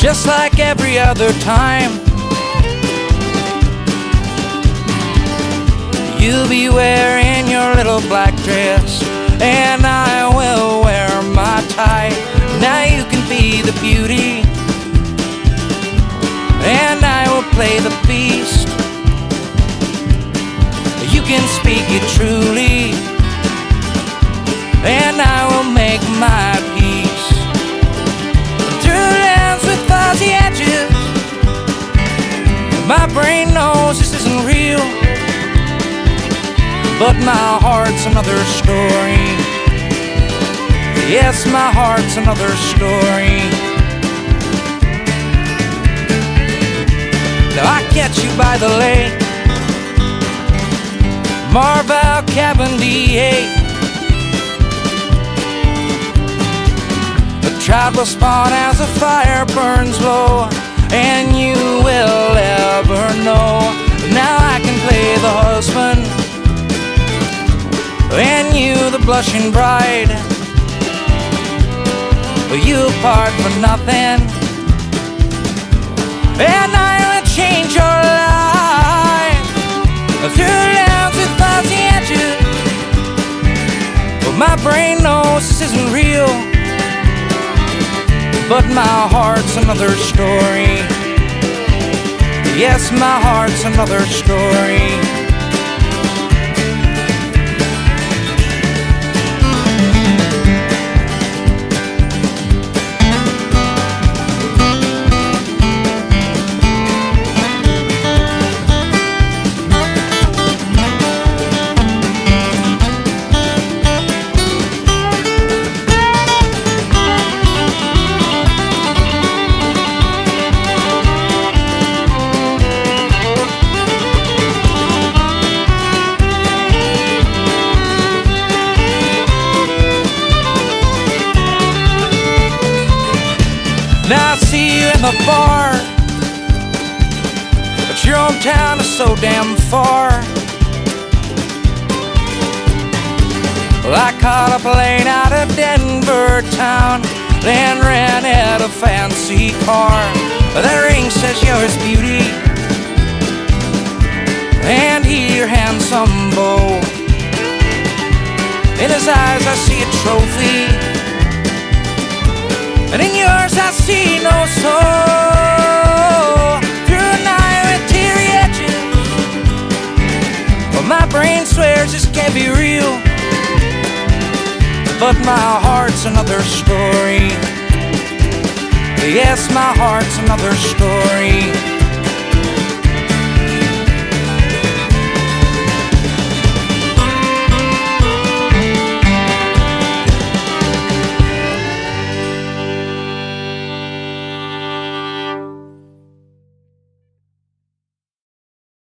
just like every other time. You'll be wearing your little black dress, and I will wear my tie. Now you can be the beauty, and I will play the beast. You can speak it truly, and I will make my peace. Through lands with fuzzy edges, my brain knows this isn't real, but my heart's another story. Yes, my heart's another story. Now I catch you by the lake, Marval Cabin D8. The trout will spawn as the fire burns low, and you will ever know. Now I can play the husband, and you the blushing bride. You part for nothing, and I will change your life. Through lands with fuzzy edges, well, my brain knows this isn't real, but my heart's another story. Yes, my heart's another story. Now I see you in the bar, but your hometown is so damn far. Well, I caught a plane out of Denver town, then rented a fancy car. That ring says you're his beauty, and he your handsome beau. In his eyes I see a trophy, and in yours I see no soul. Through a night with teary edges, well, my brain swears this can't be real, but my heart's another story. Yes, my heart's another story.